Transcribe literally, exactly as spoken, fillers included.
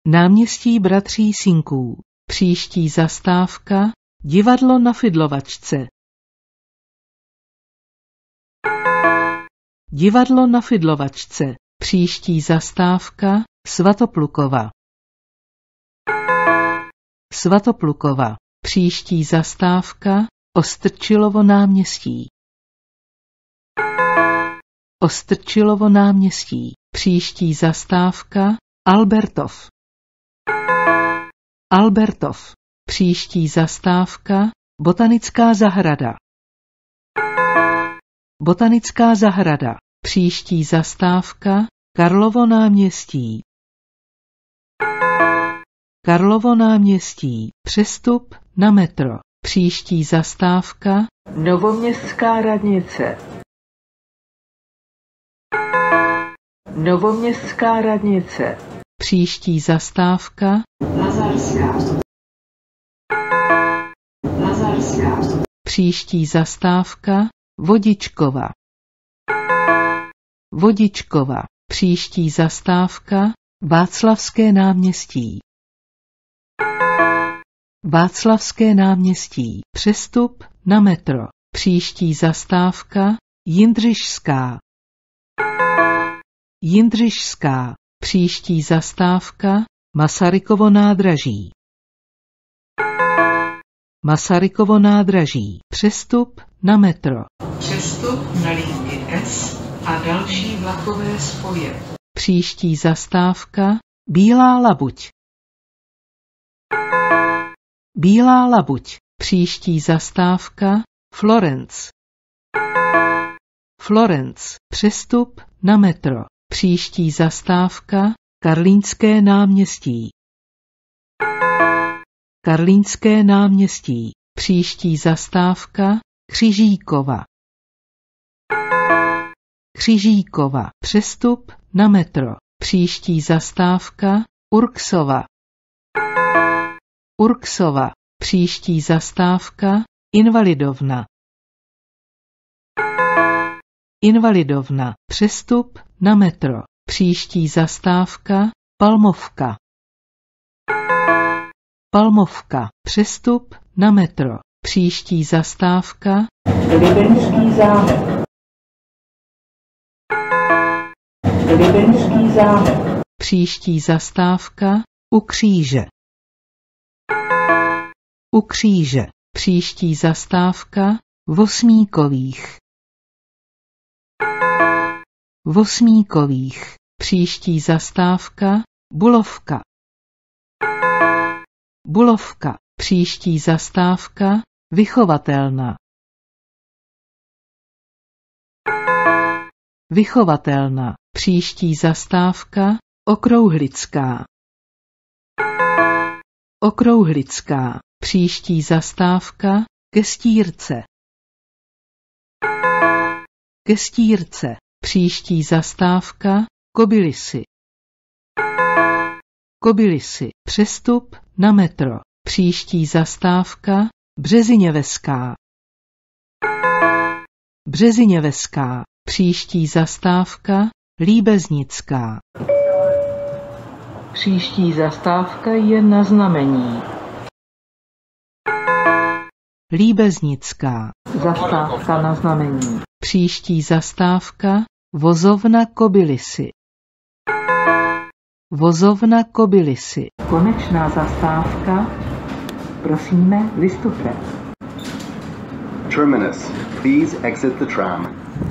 náměstí bratří Sinků. Příští zastávka divadlo na Fidlovačce. Divadlo na Fidlovačce. Příští zastávka Svatoplukova. Svatoplukova. Příští zastávka Ostrčilovo náměstí. Ostrčilovo náměstí. Příští zastávka Albertov. Albertov. Příští zastávka Botanická zahrada. Botanická zahrada. Příští zastávka Karlovo náměstí. Karlovo náměstí. Přestup na metro. Příští zastávka Novoměstská radnice. Novoměstská radnice. Příští zastávka Lazarská. Lazarská. Příští zastávka Vodičkova. Vodičkova. Příští zastávka Václavské náměstí. Václavské náměstí. Přestup na metro. Příští zastávka Jindřišská. Jindřišská. Příští zastávka Masarykovo nádraží. Masarykovo nádraží. Přestup na metro. Přestup na linii S a další vlakové spoje. Příští zastávka Bílá Labuť. Bílá Labuť. Příští zastávka Florence. Florence. Přestup na metro. Příští zastávka Karlínské náměstí. Karlínské náměstí. Příští zastávka Křižíkova. Křižíkova. Přestup na metro. Příští zastávka Urksova. Urksova. Příští zastávka Invalidovna. Invalidovna. Přestup na metro. Příští zastávka Palmovka. Palmovka. Přestup na metro. Příští zastávka Libeňský zámek. Libeňský zámek. Příští zastávka U kříže. U kříže. Příští zastávka Vosmíkových. Vosmíkových. Příští zastávka Bulovka. Bulovka. Příští zastávka Vychovatelna. Vychovatelna. Příští zastávka Okrouhlická. Okrouhlická. Příští zastávka Kestírce. Kestírce. Příští zastávka Kobylisy. Kobylisy. Přestup na metro. Příští zastávka Březiněveská. Březiněveská. Příští zastávka Líbeznická. Příští zastávka je na Znamení. Líbeznická. Zastávka na Znamení. Příští zastávka Vozovna Kobylisy. Vozovna Kobylisy. Konečná zastávka. Prosíme, vystupte. Terminus. Please exit the tram.